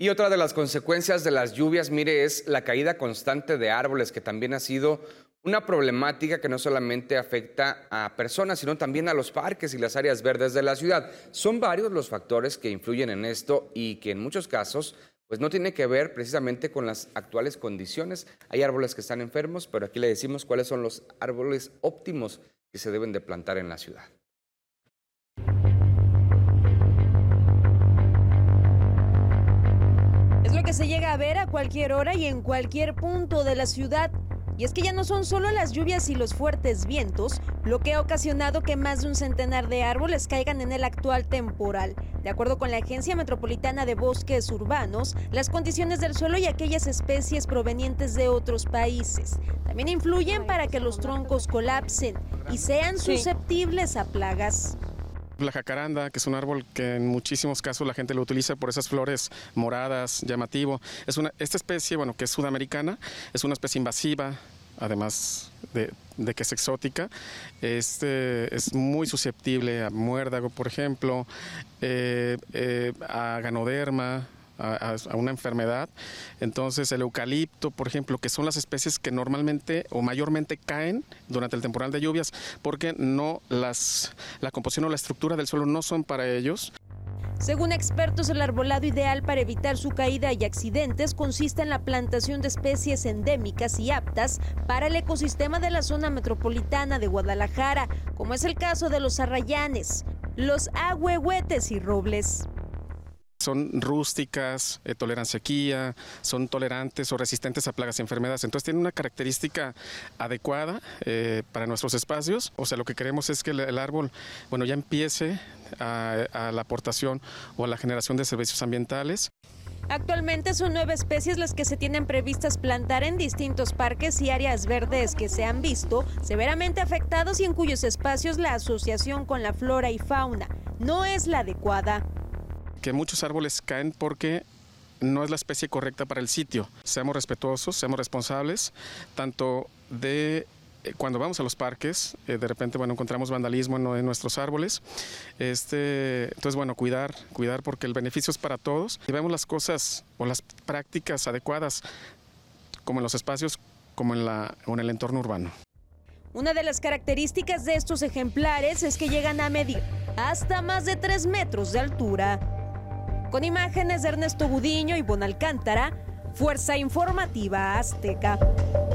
Y otra de las consecuencias de las lluvias, mire, es la caída constante de árboles, que también ha sido una problemática que no solamente afecta a personas, sino también a los parques y las áreas verdes de la ciudad. Son varios los factores que influyen en esto y que en muchos casos pues no tiene que ver precisamente con las actuales condiciones. Hay árboles que están enfermos, pero aquí le decimos cuáles son los árboles óptimos que se deben de plantar en la ciudad. Es lo que se llega a ver a cualquier hora y en cualquier punto de la ciudad. Y es que ya no son solo las lluvias y los fuertes vientos lo que ha ocasionado que más de un centenar de árboles caigan en el actual temporal. De acuerdo con la Agencia Metropolitana de Bosques Urbanos, las condiciones del suelo y aquellas especies provenientes de otros países también influyen para que los troncos colapsen y sean susceptibles a plagas. La jacaranda, que es un árbol que en muchísimos casos la gente lo utiliza por esas flores moradas, llamativo. Esta especie, bueno, que es sudamericana, es una especie invasiva, además de que es exótica. Es muy susceptible a muérdago, por ejemplo, a ganoderma, a una enfermedad. Entonces el eucalipto, por ejemplo, que son las especies que normalmente o mayormente caen durante el temporal de lluvias, porque la composición o la estructura del suelo no son para ellos. Según expertos, el arbolado ideal para evitar su caída y accidentes consiste en la plantación de especies endémicas y aptas para el ecosistema de la zona metropolitana de Guadalajara, como es el caso de los arrayanes, los ahuehuetes y robles. Son rústicas, toleran sequía, son tolerantes o resistentes a plagas y enfermedades. Entonces tienen una característica adecuada para nuestros espacios. O sea, lo que queremos es que el árbol, bueno, ya empiece a la aportación o a la generación de servicios ambientales. Actualmente son 9 especies las que se tienen previstas plantar en distintos parques y áreas verdes que se han visto severamente afectados y en cuyos espacios la asociación con la flora y fauna no es la adecuada. Que muchos árboles caen porque no es la especie correcta para el sitio. Seamos respetuosos, seamos responsables, tanto de cuando vamos a los parques, de repente, bueno, encontramos vandalismo en nuestros árboles. Entonces, bueno, cuidar porque el beneficio es para todos. Y vemos las cosas o las prácticas adecuadas, como en los espacios, como en el entorno urbano. Una de las características de estos ejemplares es que llegan a medir hasta más de 3 metros de altura. Con imágenes de Ernesto Gudiño y Ivonne Alcántara, Fuerza Informativa Azteca.